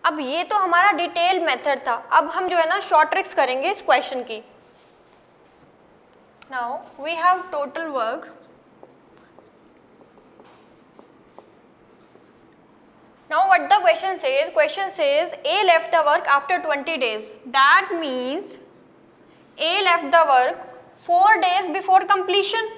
अब ये तो हमारा डिटेल मेथड था, अब हम जो है ना शॉर्ट ट्रिक्स करेंगे इस क्वेश्चन की। Now we have total work, now what the question says A left the work after 20 days, that means A left the work 4 days before completion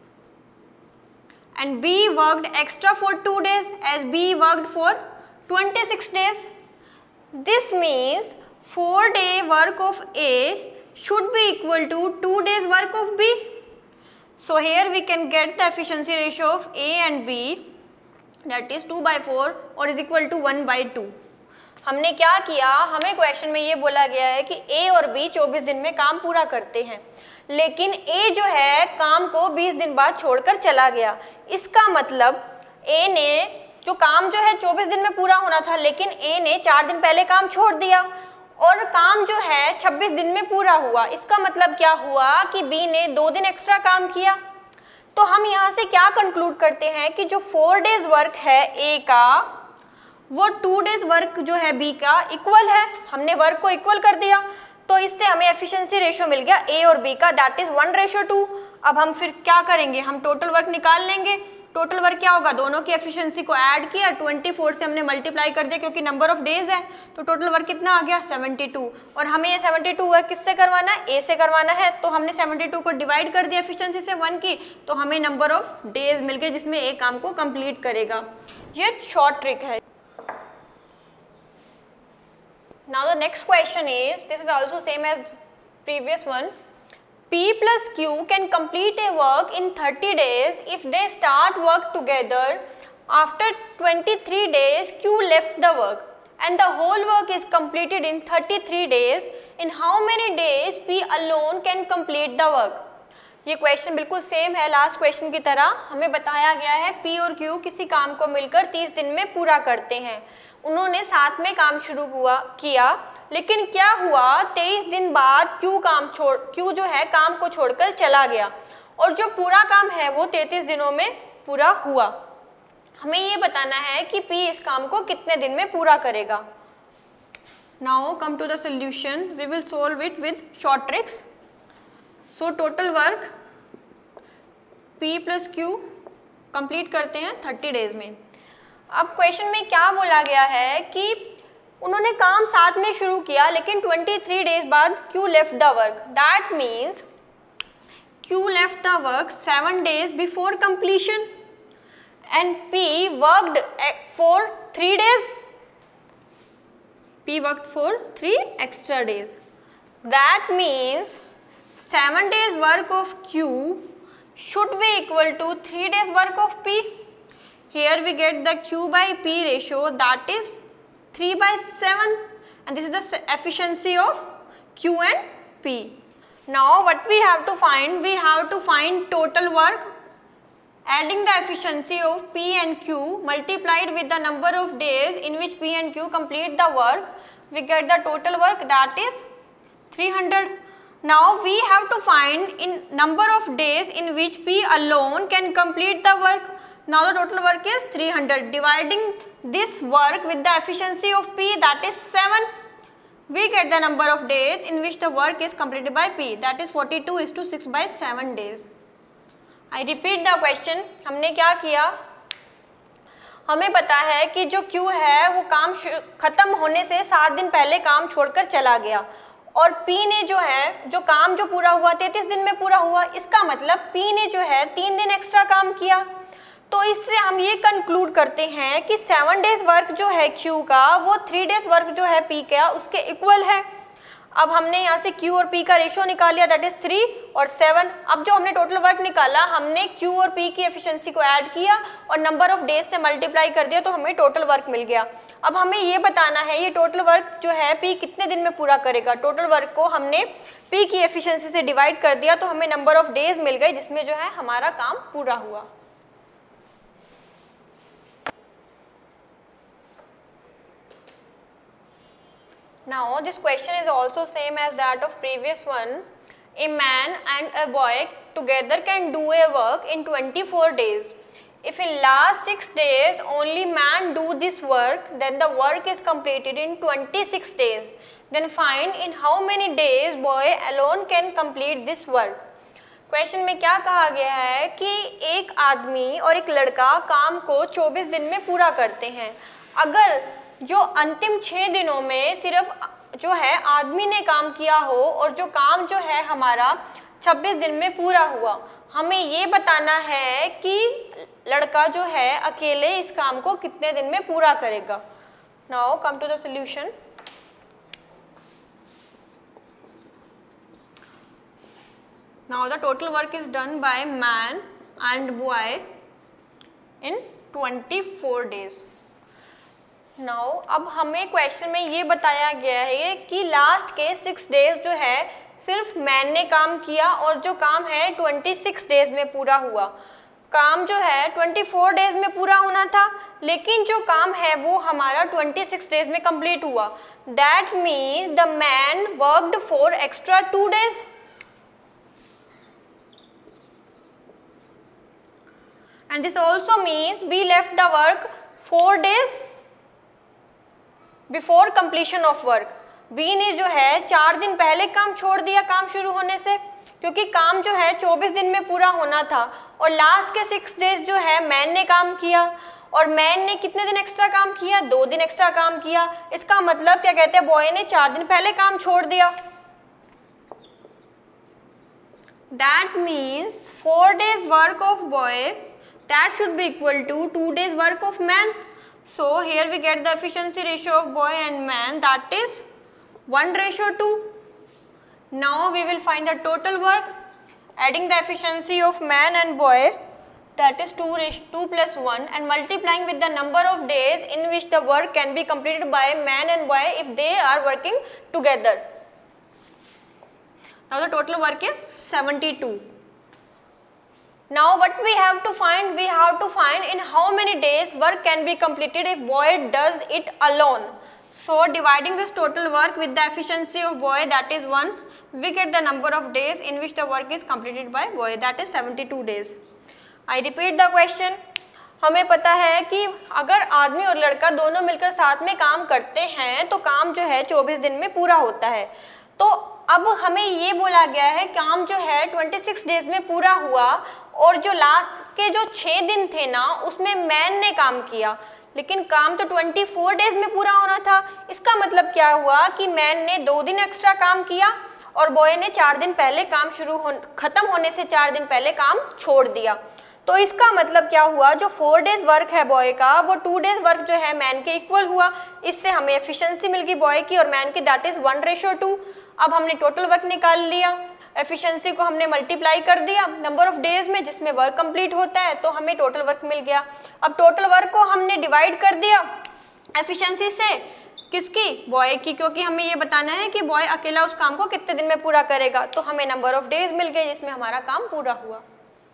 and B worked extra for 2 days as B worked for 26 days. This means 4-day work of A should be equal to 2 days work of B. So here we can get the efficiency ratio of A and B, that is 2/4 और is equal to 1/2। हमने क्या किया, हमें question में ये बोला गया है कि ए और बी 24 दिन में काम पूरा करते हैं, लेकिन ए जो है काम को 20 दिन बाद छोड़कर चला गया। इसका मतलब ए ने जो काम जो है 24 दिन में पूरा होना था, लेकिन ए ने 4 दिन पहले काम छोड़ दिया और काम जो है 26 दिन में पूरा हुआ। इसका मतलब क्या हुआ कि बी ने 2 दिन एक्स्ट्रा काम किया। तो हम यहाँ से क्या कंक्लूड करते हैं कि जो 4 डेज वर्क है ए का वो 2 डेज वर्क जो है बी का इक्वल है। हमने वर्क को इक्वल कर दिया, तो इससे हमें एफिशिएंसी रेशियो मिल गया ए और बी का, दैट इज 1:2। अब हम फिर क्या करेंगे, हम टोटल वर्क निकाल लेंगे। टोटल वर्क क्या होगा, दोनों की एफिशिएंसी को ऐड किया, 24 से हमने मल्टीप्लाई कर दिया क्योंकि नंबर ऑफ डेज है, तो टोटल वर्क कितना आ गया 72। और हमें ये 72 वर्क किससे करवाना है, ए से करवाना है, तो हमने 72 को डिवाइड कर दिया एफिशिएंसी से 1 की, तो हमें नंबर ऑफ डेज मिल गए जिसमें ए काम को कंप्लीट करेगा। ये शॉर्ट ट्रिक है। Now the next question is, this is also same as previous one. P plus Q can complete a work in 30 days if they start work together. After 23 days, Q left the work and the whole work is completed in 33 days. In how many days P alone can complete the work? ये question बिल्कुल same है last question की तरह। हमें बताया गया है P और Q किसी काम को मिलकर 30 दिन में पूरा करते हैं। उन्होंने साथ में काम शुरू किया, लेकिन क्या हुआ 23 दिन बाद Q जो है काम को छोड़कर चला गया और जो पूरा काम है वो 33 दिनों में पूरा हुआ। हमें ये बताना है कि P इस काम को कितने दिन में पूरा करेगा। Now come to the solution, we will solve it with short tricks. So total work P plus Q complete करते हैं 30 डेज में। अब क्वेश्चन में क्या बोला गया है कि उन्होंने काम साथ में शुरू किया, लेकिन 23 डेज बाद Q left the work, that means Q left the work 7 days before completion and P worked for 3 days, P worked for 3 extra days, that means 7 days work of Q should be equal to 3 days work of P. Here we get the Q by P ratio, that is 3/7, and this is the efficiency of Q and P. Now what we have to find? We have to find total work, adding the efficiency of P and Q multiplied with the number of days in which P and Q complete the work. We get the total work, that is 300. Now we have to find in number of days in which P alone can complete the work. Now the total work is 300. Dividing this work with the efficiency of P, that is 7, we get the number of days in which the work is completed by P, that is 42:6/7 days. I repeat the question. हमने क्या किया, हमें पता है कि जो Q है वो काम खत्म होने से 7 दिन पहले काम छोड़कर चला गया और P ने जो है जो काम जो पूरा हुआ 33 दिन में पूरा हुआ। इसका मतलब P ने जो है 3 दिन एक्स्ट्रा काम किया। तो इससे हम ये कंक्लूड करते हैं कि 7 डेज वर्क जो है Q का वो 3 डेज वर्क जो है P का उसके इक्वल है। अब हमने यहाँ से Q और P का रेशियो निकाल लिया, दैट इज 3 और 7। अब जो हमने टोटल वर्क निकाला, हमने Q और P की एफिशिएंसी को ऐड किया और नंबर ऑफ डेज से मल्टीप्लाई कर दिया, तो हमें टोटल वर्क मिल गया। अब हमें ये बताना है ये टोटल वर्क जो है P कितने दिन में पूरा करेगा। टोटल वर्क को हमने P की एफिशिएंसी से डिवाइड कर दिया, तो हमें नंबर ऑफ डेज मिल गए जिसमें जो है हमारा काम पूरा हुआ। Now this question is also same as that of previous one. A man and a boy together can do a work in 24 days If in last 6 days only man do this work, then the work is completed in 26 days. Then find in how many days boy alone can complete this work. Question में क्या कहा गया है कि एक आदमी और एक लड़का काम को 24 दिन में पूरा करते हैं. अगर जो अंतिम 6 दिनों में सिर्फ जो है आदमी ने काम किया हो और जो काम जो है हमारा 26 दिन में पूरा हुआ, हमें ये बताना है कि लड़का जो है अकेले इस काम को कितने दिन में पूरा करेगा. Now come to the solution. Now the total work is done by man and boy in 24 days. Now अब हमें क्वेश्चन में ये बताया गया है कि लास्ट के 6 डेज जो है सिर्फ मैन ने काम किया और जो काम है 26 डेज में पूरा हुआ. काम जो है 24 डेज में पूरा होना था, लेकिन जो काम है वो हमारा 26 डेज में कंप्लीट हुआ. That means the man worked for extra 2 days. And this also means B left the work 4 days before completion of work. B ने जो है 4 दिन पहले काम छोड़ दिया काम शुरू होने से, क्योंकि काम जो है 24 दिन में पूरा होना था और लास्ट के 6 डेज जो है मैन ने काम किया. और मैन ने कितने दिन एक्स्ट्रा काम किया? 2 दिन एक्स्ट्रा काम किया. इसका मतलब क्या कहते हैं, बॉय ने 4 दिन पहले काम छोड़ दिया. That means 4 days work of boy that should be equal to 2 days work of man. So here we get the efficiency ratio of boy and man, that is 1:2. Now we will find the total work adding the efficiency of man and boy, that is 2 plus 1, and multiplying with the number of days in which the work can be completed by man and boy if they are working together. Now the total work is 72. Now what we have to find? We have to find in how many days work can be completed if boy does it alone. So dividing this total work with the efficiency of boy, that is 1, we get the number of days in which the work is completed by boy, that is 72 days. I repeat the question. हमें पता है कि अगर आदमी और लड़का दोनों मिलकर साथ में काम करते हैं तो काम जो है 24 दिन में पूरा होता है. तो अब हमें ये बोला गया है काम जो है 26 डेज में पूरा हुआ और जो लास्ट के जो 6 दिन थे ना उसमें मैन ने काम किया, लेकिन काम तो 24 डेज में पूरा होना था. इसका मतलब क्या हुआ कि मैन ने 2 दिन एक्स्ट्रा काम किया और बॉय ने 4 दिन पहले काम खत्म होने से 4 दिन पहले काम छोड़ दिया. तो इसका मतलब क्या हुआ, जो 4 डेज वर्क है बॉय का वो 2 डेज वर्क जो है मैन के इक्वल हुआ. इससे हमें एफिशिएंसी मिल गई बॉय की और मैन की, दैट इज 1:2. अब हमने टोटल वर्क निकाल लिया, एफिशिएंसी को हमने मल्टीप्लाई कर दिया नंबर ऑफ डेज में जिसमें वर्क कंप्लीट होता है, तो हमें टोटल वर्क मिल गया. अब टोटल वर्क को हमने डिवाइड कर दिया एफिशिएंसी से, किसकी? बॉय की, क्योंकि हमें ये बताना है कि बॉय अकेला उस काम को कितने दिन में पूरा करेगा. तो हमें नंबर ऑफ डेज मिल गए जिसमें हमारा काम पूरा हुआ.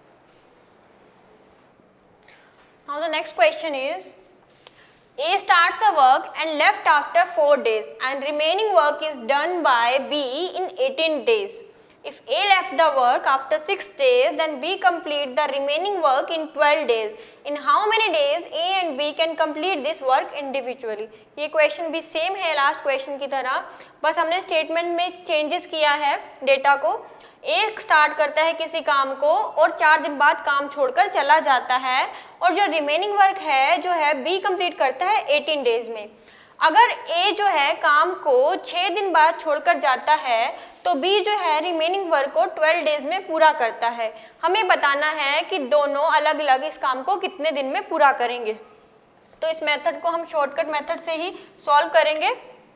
Now the next question is, A starts a work and left after 4 days and remaining work is done by B in 18 days. If A left the work after 6 days, then B complete the remaining work in 12 days. In how many days A and B can complete this work individually? ये question भी same है last question की तरह, बस हमने statement में changes किया है डेटा को. एक स्टार्ट करता है किसी काम को और 4 दिन बाद काम छोड़कर चला जाता है और जो रिमेनिंग वर्क है जो है बी कंप्लीट करता है 18 डेज में. अगर ए जो है काम को 6 दिन बाद छोड़कर जाता है तो बी जो है रिमेनिंग वर्क को 12 डेज में पूरा करता है. हमें बताना है कि दोनों अलग अलग इस काम को कितने दिन में पूरा करेंगे. तो इस मेथड को हम शॉर्टकट मेथड से ही सॉल्व करेंगे.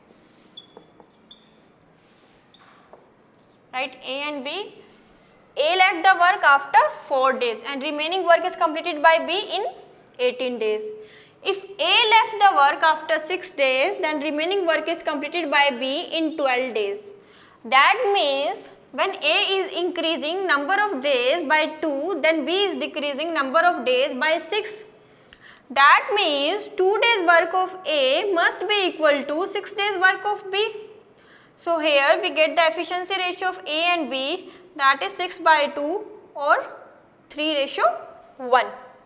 Right, A and B. A left the work after 4 days and remaining work is completed by B in 18 days. If A left the work after 6 days, then remaining work is completed by B in 12 days. That means when A is increasing number of days by 2, then B is decreasing number of days by 6. That means 2 days work of A must be equal to 6 days work of B. So here we get the efficiency ratio of A and B, that is 6/2 or 3:1.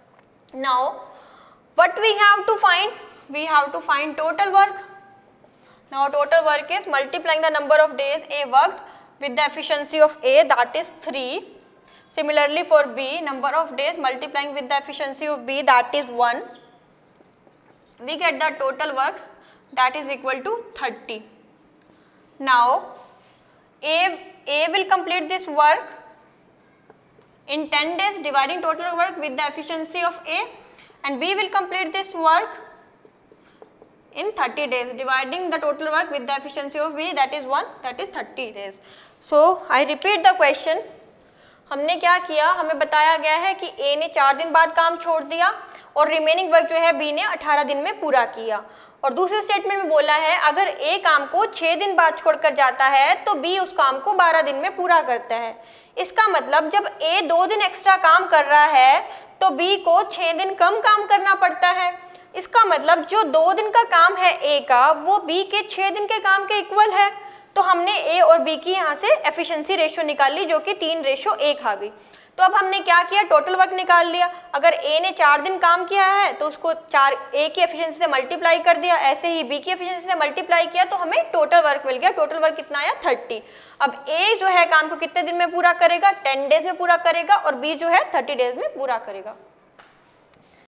Now what we have to find? We have to find total work. Now total work is multiplying the number of days A worked with the efficiency of A, that is 3. Similarly for B, number of days multiplying with the efficiency of B, that is 1. We get the total work, that is equal to 30. Now A will complete this work in 10 days, dividing total work with the efficiency of A, and B will complete this work in 30 days, dividing the total work with the efficiency of B, that is 1, that is 30 days. So I repeat the question. हमने क्या किया, हमें बताया गया है कि A ने 4 दिन बाद काम छोड़ दिया और रिमेनिंग वर्क जो है B ने 18 दिन में पूरा किया, और दूसरे स्टेटमेंट में बोला है अगर A काम को 6 दिन बाद छोड़कर जाता है तो B उस काम को 12 दिन में पूरा करता है। इसका मतलब जब A 2 दिन एक्स्ट्रा काम कर रहा है तो B को 6 दिन कम काम करना पड़ता है। इसका मतलब जो 2 दिन का काम है A का वो B के 6 दिन के काम के इक्वल है। तो हमने A और B की यहाँ से एफिशिएंसी रेशियो निकाल ली जो कि 3:1 आ गई। तो अब हमने क्या किया, टोटल वर्क निकाल लिया। अगर A ने 4 दिन काम किया है तो उसको A की एफिशिएंसी से मल्टीप्लाई कर दिया, ऐसे ही B की एफिशिएंसी से मल्टीप्लाई किया तो हमें टोटल वर्क मिल गया। टोटल वर्क कितना आया, 30। अब A जो है काम को कितने दिन में पूरा करेगा, 10 डेज में पूरा करेगा, और B जो है 30 डेज में पूरा करेगा।